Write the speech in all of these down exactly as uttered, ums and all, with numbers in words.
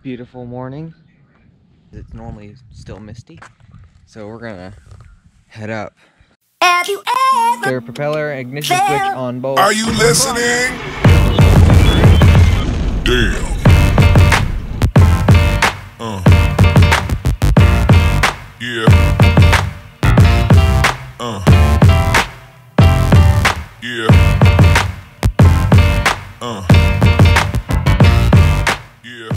beautiful morning. It's normally still misty, so we're gonna head up. Have you ever Clear propeller, ignition switch on both. Are you listening? Damn. Uh. Yeah. Uh. Yeah. Uh. Yeah.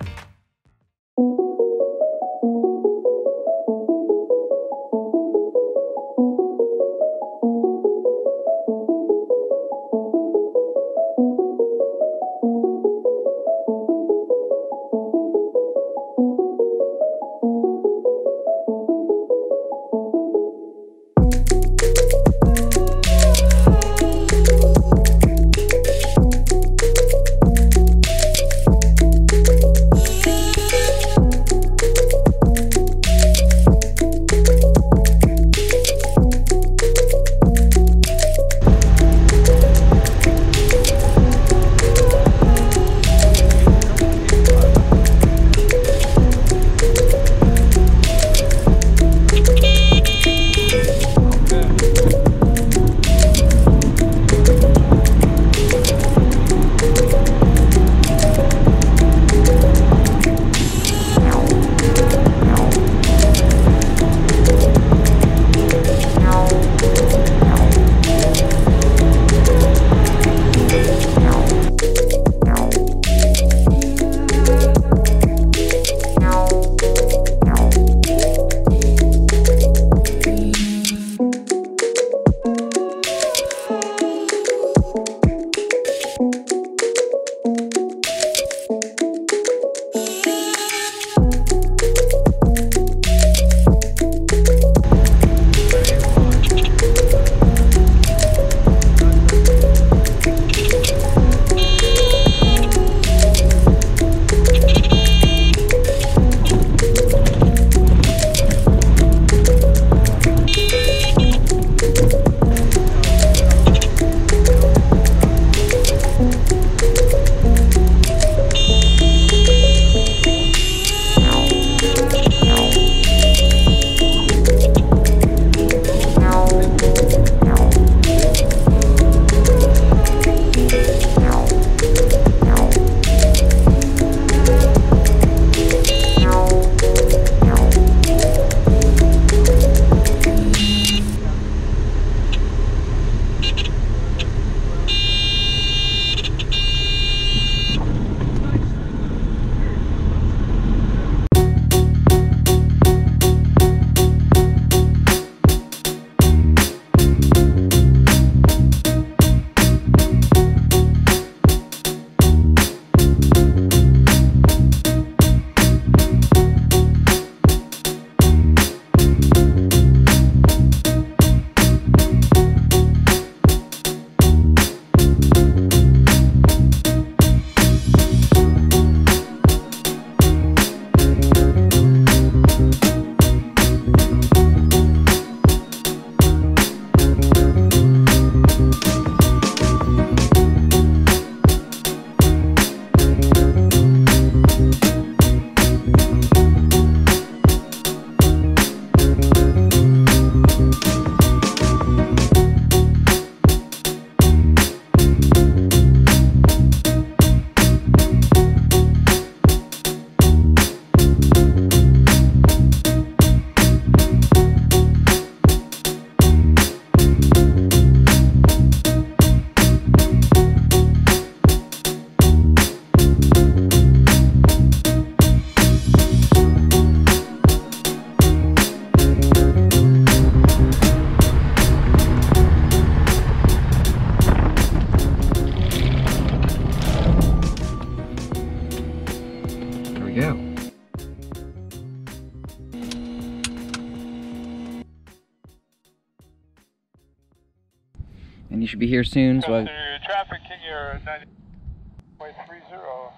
And you should be here soon. So I... Traffic here ninety point three zero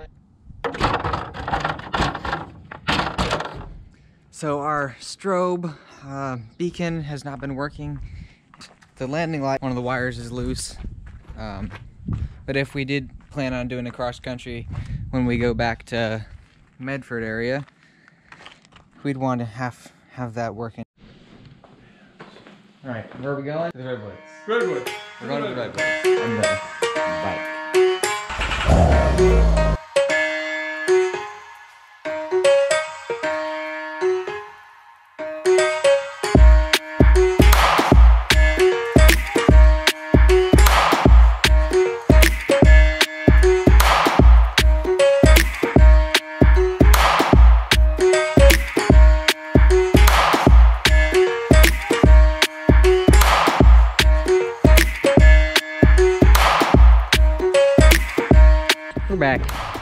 straight. So our strobe uh, beacon has not been working. The landing light, one of the wires is loose. Um, but if we did plan on doing a cross country when we go back to Medford area. We'd want to have have that working. All right, where are we going? To the Redwoods. Redwood. We're going to the Redwoods. I'm done. Bye. We're back.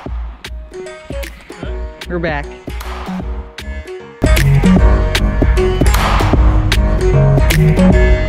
We're back.